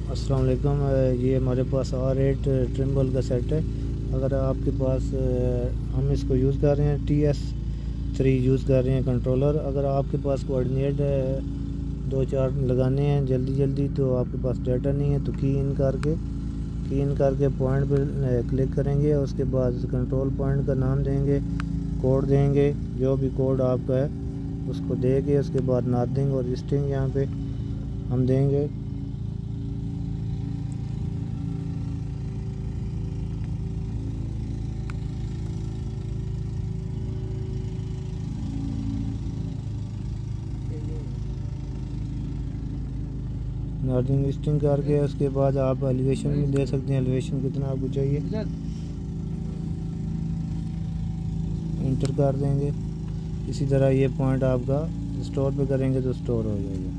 अस्सलाम वालेकुम। ये हमारे पास R8 ट्रिम्बल का सेट है। अगर आपके पास हम इसको यूज़ कर रहे हैं, TS3 यूज़ कर रहे हैं कंट्रोलर। अगर आपके पास कोऑर्डिनेट 2-4 लगाने हैं जल्दी जल्दी, तो आपके पास डाटा नहीं है, तो की इन करके पॉइंट पर क्लिक करेंगे। उसके बाद कंट्रोल पॉइंट का नाम देंगे, कोड देंगे, जो भी कोड आपका है उसको देंगे। उसके बाद नॉर्थिंग और ईस्टिंग यहाँ पे हम देंगे। नॉर्थिंग ईस्टिंग करके उसके बाद आप एलिवेशन भी दे सकते हैं, एलिवेशन कितना आपको चाहिए इंटर कर देंगे। इसी तरह ये पॉइंट आपका स्टोर पे करेंगे तो स्टोर हो जाएगा।